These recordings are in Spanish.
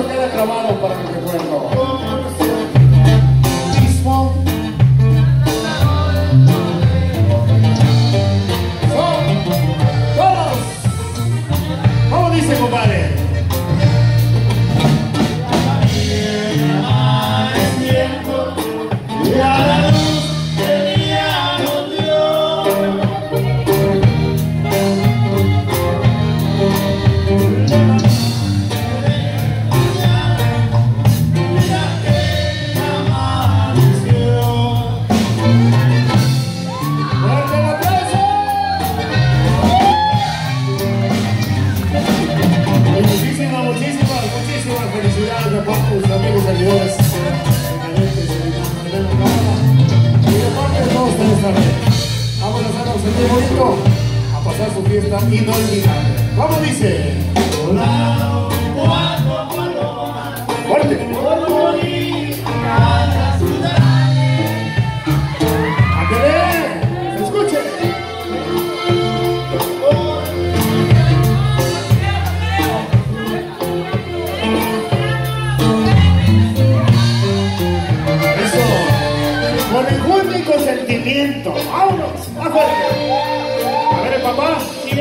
esto queda grabado para el recuerdo. Mismo. Todos. ¿Cómo dice, compadre? Felicidades de parte de sus amigos y seguidores y de parte de todos ustedes también. Vamos a hacernos sentir bonito, a pasar su fiesta inolvidable. ¿Cómo dice? Fuerte. A que ve, escuche. Con el gusto y consentimiento. ¡Vámonos! ¡Más fuerte! A ver, el papá.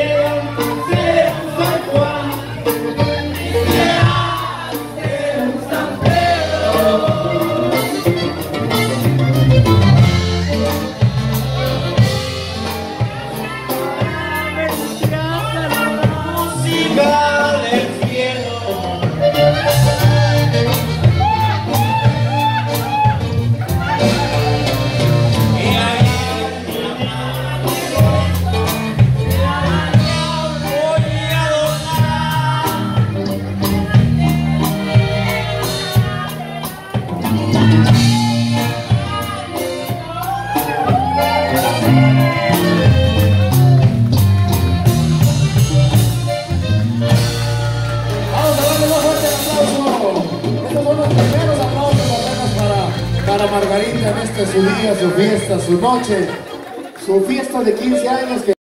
Para Margarita en este su día, su fiesta, su noche, su fiesta de 15 años que